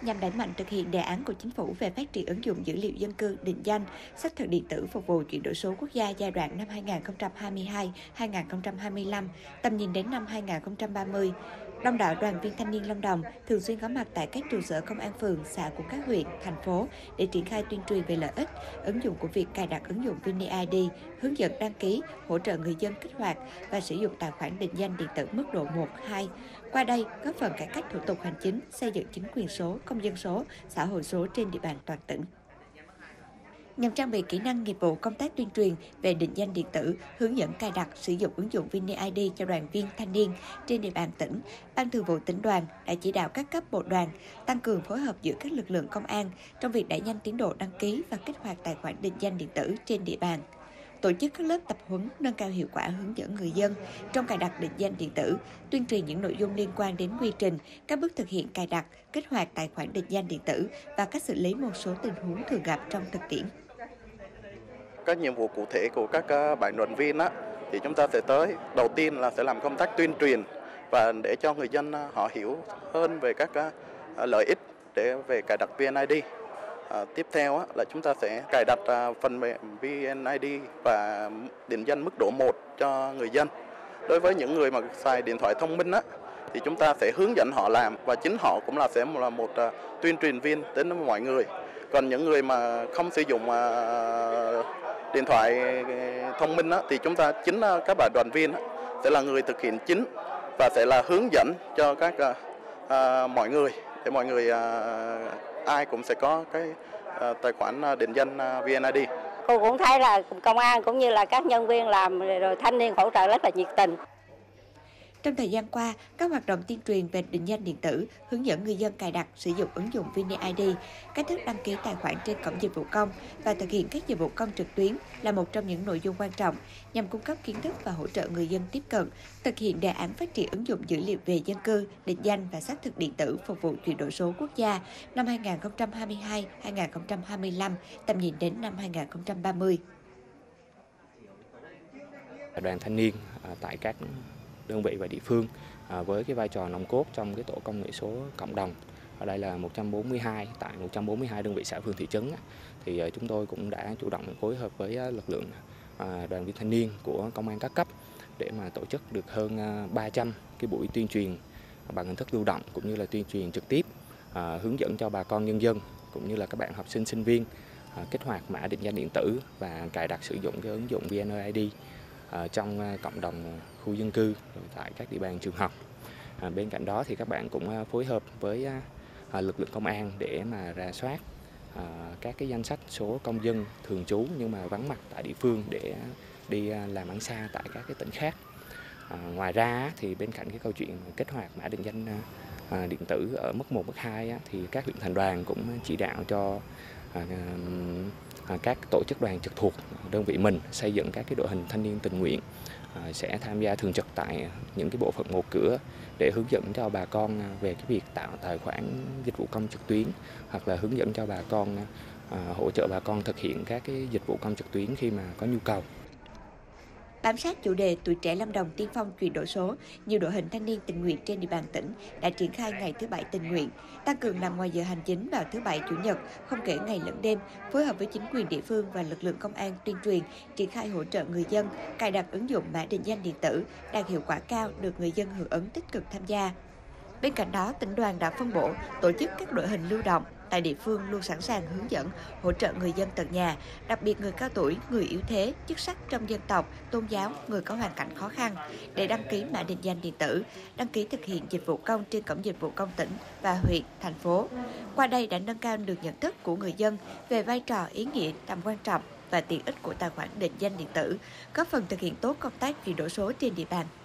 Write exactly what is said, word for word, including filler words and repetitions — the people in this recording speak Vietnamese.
nhằm đẩy mạnh thực hiện đề án của Chính phủ về phát triển ứng dụng dữ liệu dân cư, định danh, xác thực điện tử phục vụ chuyển đổi số quốc gia giai đoạn năm hai nghìn không trăm hai mươi hai đến hai nghìn không trăm hai mươi lăm, tầm nhìn đến năm hai nghìn không trăm ba mươi. Đông đảo đoàn viên thanh niên Lâm Đồng thường xuyên có mặt tại các trụ sở công an phường, xã của các huyện, thành phố để triển khai tuyên truyền về lợi ích, ứng dụng của việc cài đặt ứng dụng VinID, hướng dẫn đăng ký, hỗ trợ người dân kích hoạt và sử dụng tài khoản định danh điện tử mức độ một, hai. Qua đây, góp phần cải cách thủ tục hành chính, xây dựng chính quyền số, công dân số, xã hội số trên địa bàn toàn tỉnh. Nhằm trang bị kỹ năng nghiệp vụ công tác tuyên truyền về định danh điện tử, hướng dẫn cài đặt sử dụng ứng dụng VinID cho đoàn viên thanh niên trên địa bàn tỉnh, Ban Thường vụ Tỉnh đoàn đã chỉ đạo các cấp bộ đoàn tăng cường phối hợp giữa các lực lượng công an trong việc đẩy nhanh tiến độ đăng ký và kích hoạt tài khoản định danh điện tử trên địa bàn. Tổ chức các lớp tập huấn nâng cao hiệu quả hướng dẫn người dân trong cài đặt định danh điện tử, tuyên truyền những nội dung liên quan đến quy trình, các bước thực hiện cài đặt, kích hoạt tài khoản định danh điện tử và cách xử lý một số tình huống thường gặp trong thực tiễn. Các nhiệm vụ cụ thể của các bạn đoàn viên á, thì chúng ta sẽ tới đầu tiên là sẽ làm công tác tuyên truyền và để cho người dân họ hiểu hơn về các lợi ích để về cài đặt VinID. À, tiếp theo á, là chúng ta sẽ cài đặt à, phần mềm VinID và định danh mức độ một cho người dân. Đối với những người mà xài điện thoại thông minh á, thì chúng ta sẽ hướng dẫn họ làm và chính họ cũng là sẽ là một à, tuyên truyền viên đến mọi người. Còn những người mà không sử dụng à, điện thoại thông minh á, thì chúng ta chính à, các bạn đoàn viên á, sẽ là người thực hiện chính và sẽ là hướng dẫn cho các à, à, mọi người để mọi người à, ai cũng sẽ có cái uh, tài khoản định danh uh, VinID. Cô cũng thấy là công an cũng như là các nhân viên làm rồi thanh niên hỗ trợ rất là nhiệt tình. Trong thời gian qua, các hoạt động tuyên truyền về định danh điện tử, hướng dẫn người dân cài đặt, sử dụng ứng dụng VinID, cách thức đăng ký tài khoản trên cổng dịch vụ công và thực hiện các dịch vụ công trực tuyến là một trong những nội dung quan trọng nhằm cung cấp kiến thức và hỗ trợ người dân tiếp cận, thực hiện đề án phát triển ứng dụng dữ liệu về dân cư, định danh và xác thực điện tử phục vụ chuyển đổi số quốc gia năm hai nghìn không trăm hai mươi hai đến hai nghìn không trăm hai mươi lăm, tầm nhìn đến năm hai nghìn không trăm ba mươi. Đoàn thanh niên tại các đơn vị và địa phương à, với cái vai trò nòng cốt trong cái tổ công nghệ số cộng đồng. Ở đây là một trăm bốn mươi hai, tại một trăm bốn mươi hai đơn vị xã phường thị trấn thì à, chúng tôi cũng đã chủ động phối hợp với à, lực lượng à, đoàn viên thanh niên của công an các cấp để mà tổ chức được hơn à, ba trăm cái buổi tuyên truyền bằng hình thức lưu động cũng như là tuyên truyền trực tiếp, à, hướng dẫn cho bà con nhân dân cũng như là các bạn học sinh sinh viên à, kích hoạt mã định danh điện tử và cài đặt sử dụng cái ứng dụng VinID À, trong cộng đồng khu dân cư tại các địa bàn trường học. À, bên cạnh đó thì các bạn cũng phối hợp với à, lực lượng công an để mà rà soát à, các cái danh sách số công dân thường trú nhưng mà vắng mặt tại địa phương để đi làm ăn xa tại các cái tỉnh khác. À, ngoài ra thì bên cạnh cái câu chuyện kích hoạt mã định danh à, điện tử ở mức một, mức hai á, thì các huyện thành đoàn cũng chỉ đạo cho à, các tổ chức đoàn trực thuộc đơn vị mình xây dựng các cái đội hình thanh niên tình nguyện à, sẽ tham gia thường trực tại những cái bộ phận một cửa để hướng dẫn cho bà con về cái việc tạo tài khoản dịch vụ công trực tuyến hoặc là hướng dẫn cho bà con à, hỗ trợ bà con thực hiện các cái dịch vụ công trực tuyến khi mà có nhu cầu. Bám sát chủ đề Tuổi trẻ Lâm Đồng tiên phong chuyển đổi số, nhiều đội hình thanh niên tình nguyện trên địa bàn tỉnh đã triển khai ngày thứ Bảy tình nguyện, tăng cường làm ngoài giờ hành chính vào thứ Bảy, Chủ nhật, không kể ngày lẫn đêm, phối hợp với chính quyền địa phương và lực lượng công an tuyên truyền, triển khai hỗ trợ người dân, cài đặt ứng dụng mã định danh điện tử, đạt hiệu quả cao được người dân hưởng ứng tích cực tham gia. Bên cạnh đó, tỉnh đoàn đã phân bổ, tổ chức các đội hình lưu động tại địa phương luôn sẵn sàng hướng dẫn, hỗ trợ người dân tận nhà, đặc biệt người cao tuổi, người yếu thế, chức sắc trong dân tộc, tôn giáo, người có hoàn cảnh khó khăn, để đăng ký mã định danh điện tử, đăng ký thực hiện dịch vụ công trên cổng dịch vụ công tỉnh và huyện, thành phố. Qua đây đã nâng cao được nhận thức của người dân về vai trò, ý nghĩa, tầm quan trọng và tiện ích của tài khoản định danh điện tử, góp phần thực hiện tốt công tác chuyển đổi số trên địa bàn.